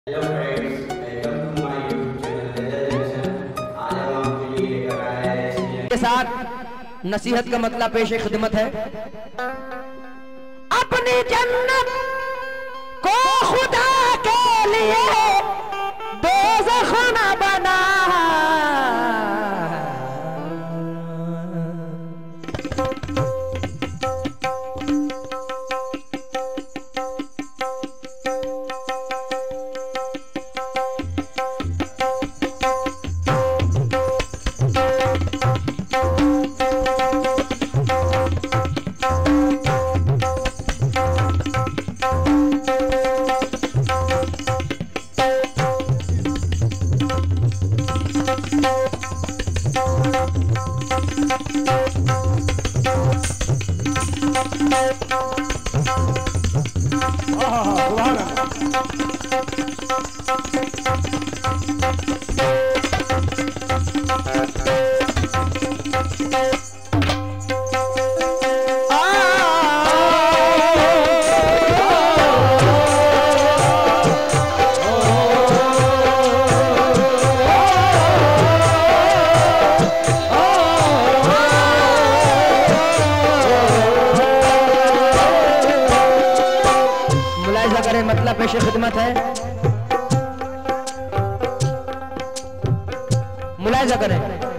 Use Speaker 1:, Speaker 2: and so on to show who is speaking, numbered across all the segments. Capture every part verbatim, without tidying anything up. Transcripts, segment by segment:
Speaker 1: Hello friends, welcome to my YouTube channel Leisure Junction. आज हम आपके लिए लेकर आए हैं
Speaker 2: के साथ नसीहत का मतलब पेश खिदमत है। अपनी जन्नत को खुदा के लिए दोज़ख न बना। मतलब पेश खिदमत है, मुलाहिजा करें।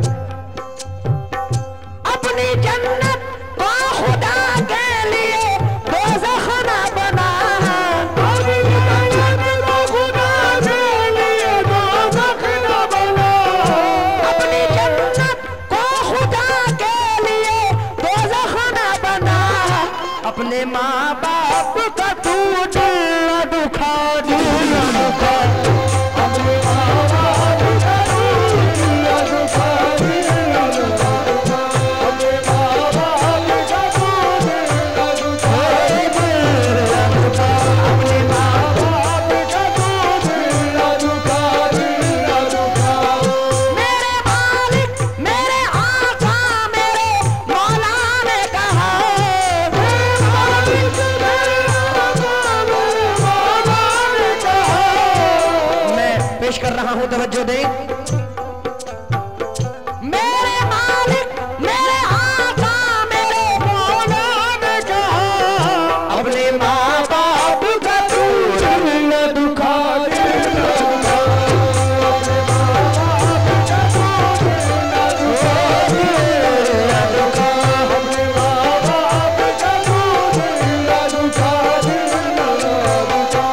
Speaker 2: अपनी जन्नत को खुदा के लिए दोज़ख न बना। अपनी जन्नत को खुदा के लिए दोज़ख न बना। अपनी जन्नत को खुदा के लिए दोज़ख न बना। अपने माँ बाप का तू दिल न दुखा, दिल न दुखा। अपने माँ बाप का तू दिल न दुखा, दिल न दुखा। अपने माँ बाप का तू दिल न दुखा, दिल न दुखा। अपने माँ बाप का तू दिल न दुखा, दिल न दुखा। मेरे मालिक, मेरे आका, मेरे मौला ने कहा, पेश कर रहा हूं, तवज्जो दे। मेरे मालिक, मेरे आका, मेरे मौला ने कहा, अपने माँ बाप का तू दिल न दुखा, दिल न दुखा। अपने माँ बाप का तू दिल न दुखा, दिल न दुखा। अपने माँ बाप का तू दिल न दुखा, दिल न दुखा।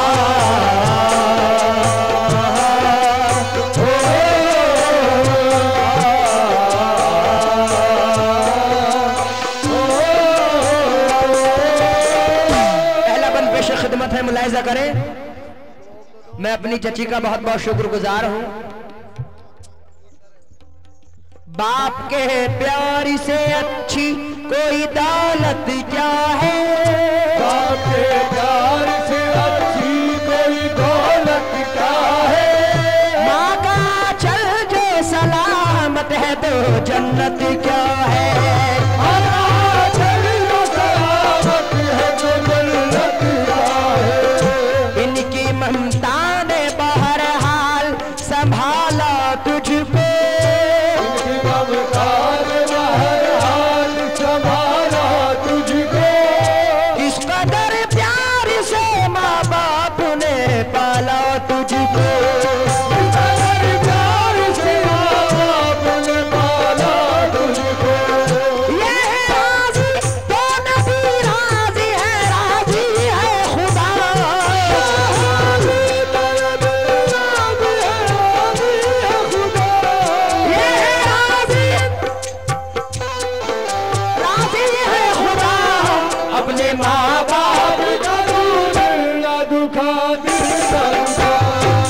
Speaker 2: खिदमत है, मुलाहिजा करें। मैं अपनी चची का बहुत बहुत शुक्रगुजार हूं। बाप के प्यार से अच्छी कोई दौलत क्या है। बाप के प्यार से अच्छी कोई दौलत क्या है। माँ का चल जो सलामत है तो जन्नत क्या है। ममता ने बहरहाल संभाला तुझको। ममता ने बहरहाल संभाला तुझको। इस कदर प्यार से माँ बाप ने पाला तुझको। इस कदर प्यार से माँ बाप ने पाला तुझको। ये राज़ी तो नबी राज़ी है, राज़ी है खुदा। अपने माँ बाप का तू दिल न दुखा, दिल न दुखा।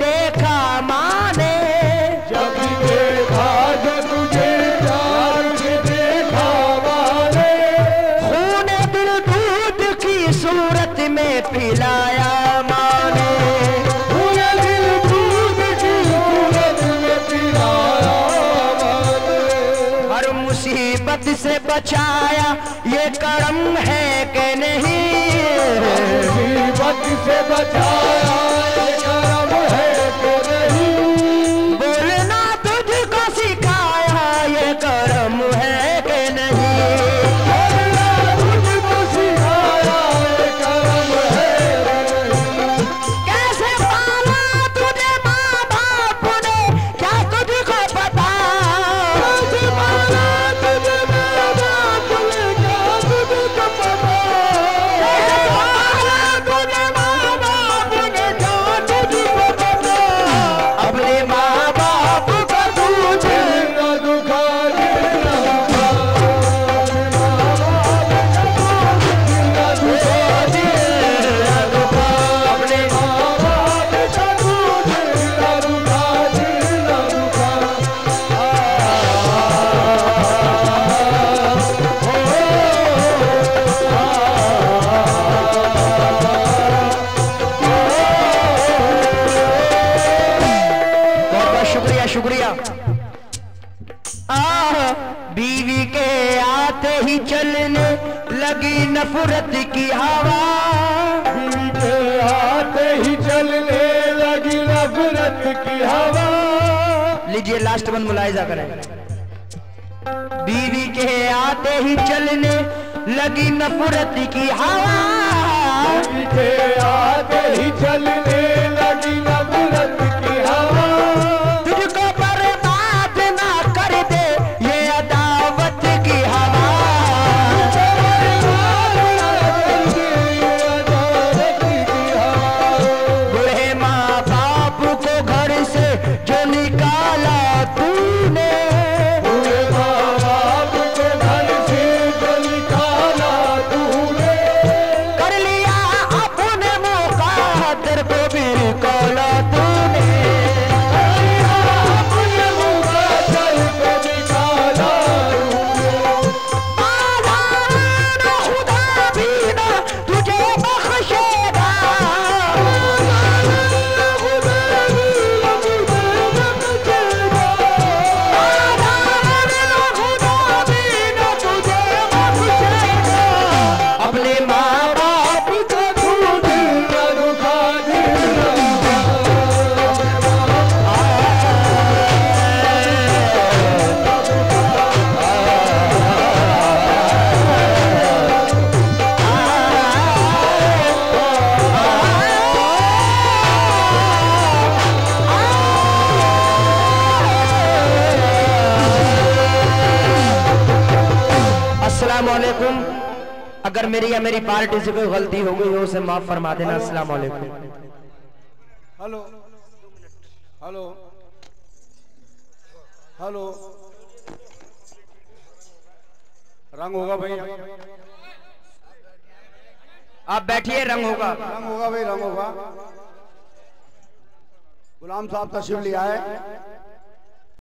Speaker 2: देखा माने,
Speaker 3: जब देखा जो तुझे प्यार से देखा माने,
Speaker 2: खून दिल दूध की सूरत में पिलाया माने,
Speaker 3: खून दिल दूध की सूरत में पिलाया माने,
Speaker 2: हर मुसीबत से बचाया ये करम है कि नहीं,
Speaker 3: मुसीबत से बचाया ये करम है कि नहीं,
Speaker 2: बोलना तुझको सिखाया ये करम है कि नहीं,
Speaker 3: अल्लाह तुझको सिखाया ये करम है कि नहीं,
Speaker 2: कैसे पाला तुझे माँ बाप ने क्या तुझको पता,
Speaker 3: कैसे पाला तुझे माँ बाप ने क्या तुझको पता,
Speaker 2: कैसे पाला तुझे माँ बाप ने क्या तुझको पता, अपने माँ बाप का तुझे
Speaker 3: न दुखा दिल न दुखा, न दुखा दिल न दुखा,
Speaker 2: अपने
Speaker 3: माँ बाप का तुझे न दुखा दिल न दुखा,
Speaker 2: बहुत बहुत शुक्रिया शुक्रिया। आह बीवी के आते ही चलने लगी नफरत की हवा,
Speaker 3: के आते ही चलने लगी नफरत की हवा,
Speaker 2: लीजिए लास्ट वन मुलाहिजा करें। बीवी के आते ही चलने लगी नफरत की हवा,
Speaker 3: के आते ही चलने लगी नफरत की हवा,
Speaker 2: तुझको बर्बाद ना कर दे ये अदावत की हवा, बूढ़े माँ बाप को घर से जो निकाला तूने,
Speaker 3: पूरे माँ बाप को घर से जो निकाला तूने,
Speaker 2: कर लिया अपने मौका तेरे को भी कौला तूने,
Speaker 3: अपने मुँह चल को निकाला
Speaker 2: आजाना खुदा भी ना तुझे बख्शेगा, आजाना खुदा भी ना तुझे बख्शेगा, अपने माँ बाप
Speaker 3: का तू दिल न दुखा दिल न
Speaker 2: अस्सलाम वालेकुम। अगर मेरी या मेरी पार्टी से कोई गलती हो गई हो उसे माफ फरमा देना। अस्सलाम वालेकुम।
Speaker 3: हेलो हेलो हेलो, रंग होगा भाई,
Speaker 2: आप बैठिए, रंग होगा।
Speaker 3: रंग होगा भाई, रंग होगा। गुलाम साहब तशरीफ ले आए।